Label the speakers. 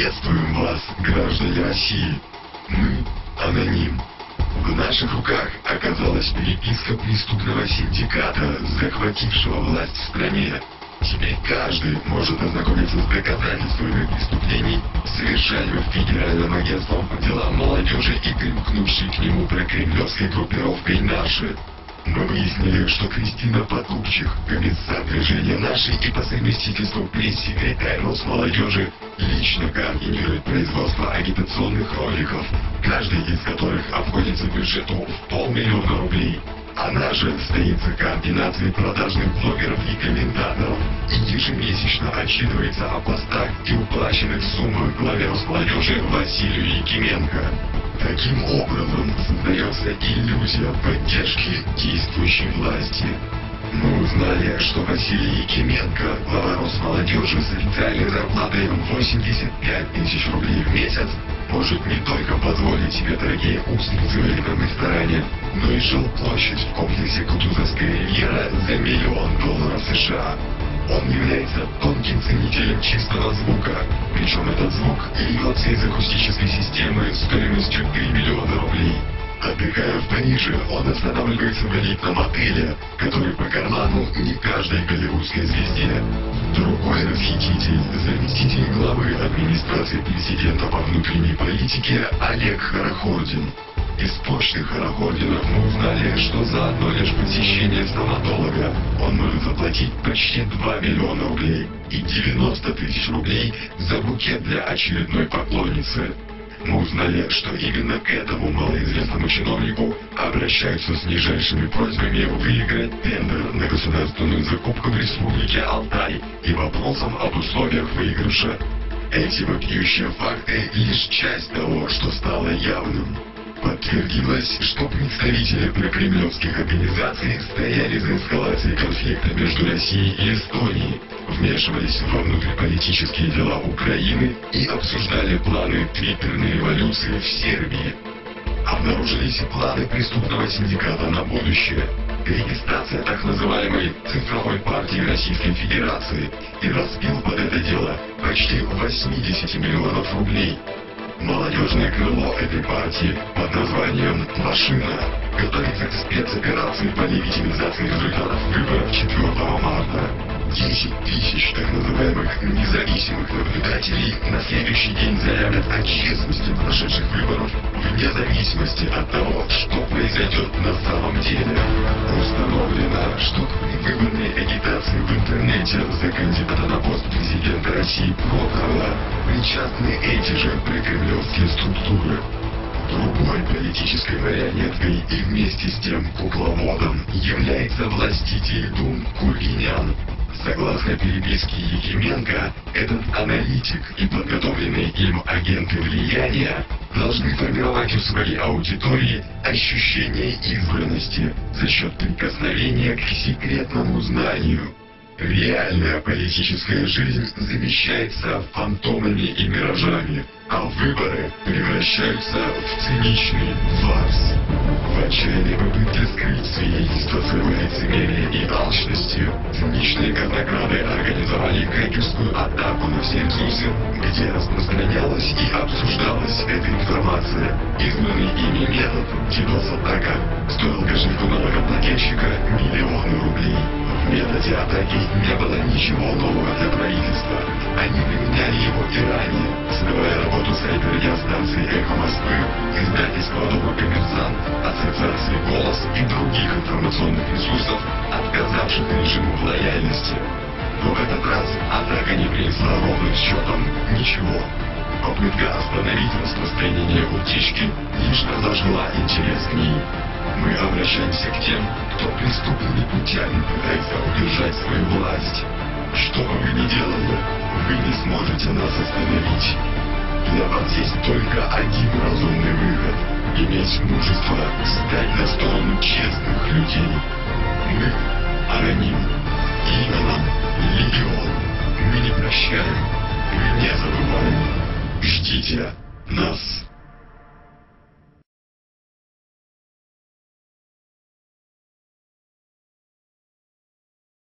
Speaker 1: Приветствуем вас, граждане России. Мы аноним. В наших руках оказалась переписка преступного синдиката, захватившего власть в стране. Теперь каждый может ознакомиться с доказательствами преступлений, совершаемых Федеральным агентством по делам молодежи и примкнувшей к нему прокремлевской группировкой «Наши». Мы выяснили, что Кристина Потупчих, комиссар движения «Наши» и по совместительству пресс-секретарь Росмолодежи, лично координирует производство агитационных роликов, каждый из которых обходится бюджету в 500 000 рублей. Она же стоит за координацией продажных блогеров и комментаторов и ежемесячно отчитывается о постах и уплаченных суммах главе Росмолодежи Василию Якименко. Таким образом создается иллюзия поддержки действующей власти. Мы узнали, что Василий Якименко, глава Росмолодежи с официальной зарплатой 85 000 рублей в месяц, может не только позволить себе дорогие устрицы в элитном ресторане, но и жилплощадь в комплексе Кутузовская ривьера за $1 000 000 США. Он является тонким ценителем чистого звука, причем этот звук льется из акустической системы стоимостью 3 миллиона рублей. Отдыхая в Париже, он останавливается в элитном отеле, который по карману не каждой голливудской звезде. Другой расхититель, заместитель главы администрации президента по внутренней политике Олег Хорохордин. Из почты Хорохордина мы узнали, что за одно лишь посещение стоматолога он может заплатить почти 2 миллиона рублей и 90 000 рублей за букет для очередной поклонницы. Мы узнали, что именно к этому малоизвестному чиновнику обращаются с нижайшими просьбами выиграть тендер на государственную закупку в республике Алтай и вопросом об условиях выигрыша. Эти вопиющие факты — лишь часть того, что стало явным. Подтвердилось, что представители прокремлевских организаций стояли за эскалацией конфликта между Россией и Эстонией, вмешивались во внутриполитические дела Украины и обсуждали планы твиттерной революции в Сербии. Обнаружились планы преступного синдиката на будущее, регистрация так называемой цифровой партии Российской Федерации и распил под это дело почти 80 миллионов рублей. Молодежное крыло этой партии под названием «Машина» готовится к спецоперации по легитимизации результатов выборов 4 марта. 10 000 так называемых независимых наблюдателей на следующий день заявят о честности прошедших выборов вне зависимости от того, что произойдет на самом деле. Установлено, что к предвыборной агитации в интернете за кандидата на пост президента России Прохорова причастны эти же прокремлевские структуры. Другой политической марионеткой и вместе с тем кукловодом является властитель дум Кургинян. Согласно переписке Якименко, этот аналитик и подготовленные им агенты влияния должны формировать у своей аудитории ощущение избранности за счет прикосновения к секретному знанию. Реальная политическая жизнь замещается фантомами и миражами, а выборы превращаются в циничный фарс. В отчаянной попытке скрыть свидетельство своего лицемерия и алчности, циничные казнокрады организовали хакерскую атаку на все ресурсы, где распространялась и обсуждалась эта информация. Избранный ими метод DDoS-атака стоил кошельку налогоплательщика миллионы рублей. В методе атаки не было ничего нового для правительства. Они применяли его и ранее, создавая работу сайта-радиостанции «Эхо Москвы», издательства «Дома Коммерсант», ассоциации «Голос» и других информационных ресурсов, отказавших режиму в лояльности. Но в этот раз атака не принесла ровным счетом ничего. Попытка остановить распространение утечки лишь разожгла интерес к ней. Мы обращаемся к тем, кто преступными путями пытается удержать свою власть. Что бы вы ни делали, вы не сможете нас остановить. Для вас есть только один разумный выход — иметь мужество стать на сторону честных людей. Мы аноним. Имя нам легион. Мы не прощаем, мы не забываем. Ждите нас.